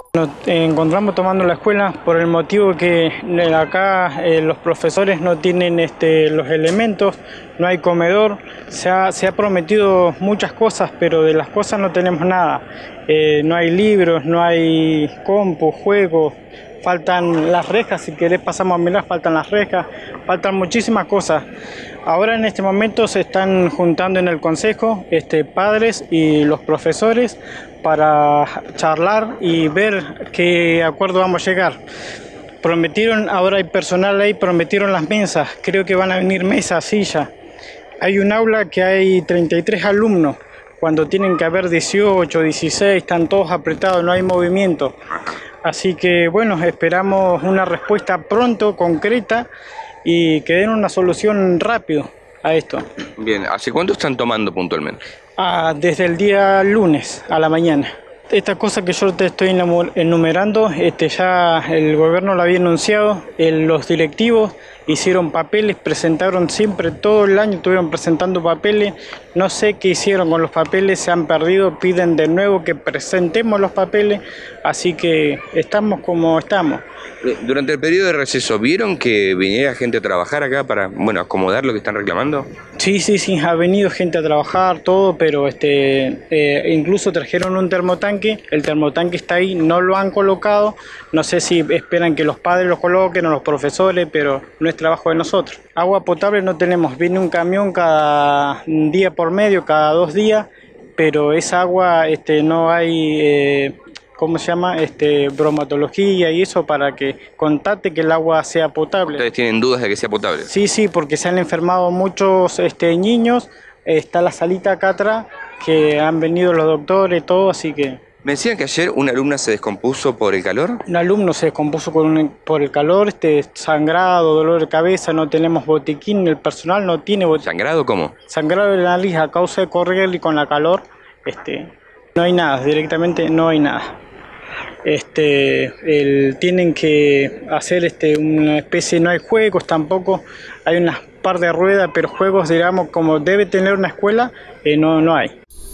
Nos encontramos tomando la escuela por el motivo que acá los profesores no tienen los elementos, no hay comedor, se ha prometido muchas cosas, pero de las cosas no tenemos nada. No hay libros, no hay compu, juegos, faltan las rejas, si querés pasamos a mirar, faltan las rejas, faltan muchísimas cosas. Ahora en este momento se están juntando en el consejo padres y los profesores para charlar y ver qué acuerdo vamos a llegar. Prometieron, ahora hay personal ahí, prometieron las mesas, creo que van a venir mesas, sillas. Hay un aula que hay 33 alumnos, cuando tienen que haber 18, 16, están todos apretados, no hay movimiento. Así que bueno, esperamos una respuesta pronto, concreta, y que den una solución rápido a esto. Bien, ¿hace cuánto están tomando puntualmente? Desde el día lunes a la mañana. Esta cosa que yo te estoy enumerando, ya el gobierno lo había anunciado, los directivos hicieron papeles, presentaron siempre, todo el año estuvieron presentando papeles, no sé qué hicieron con los papeles, se han perdido, piden de nuevo que presentemos los papeles, así que estamos como estamos. Durante el periodo de receso, ¿vieron que viniera gente a trabajar acá para, bueno, acomodar lo que están reclamando? Sí, ha venido gente a trabajar, todo, pero incluso trajeron un termotanque, el termotanque está ahí, no lo han colocado, no sé si esperan que los padres lo coloquen o los profesores, pero no es trabajo de nosotros. Agua potable no tenemos, viene un camión cada día por medio, cada 2 días, pero esa agua no hay... ¿cómo se llama? Bromatología y eso para que contate que el agua sea potable. ¿Ustedes tienen dudas de que sea potable? Sí, porque se han enfermado muchos niños, está la salita acá atrás, que han venido los doctores, todo, así que... Me decían que ayer una alumna se descompuso por el calor. Un alumno se descompuso por el calor, sangrado, dolor de cabeza, no tenemos botiquín, el personal no tiene botiquín. ¿Sangrado cómo? Sangrado de la nariz a causa de correr y con la calor, no hay nada, directamente no hay nada. Tienen que hacer una especie, no hay juegos tampoco, hay unas par de ruedas, pero juegos, digamos, como debe tener una escuela, no hay.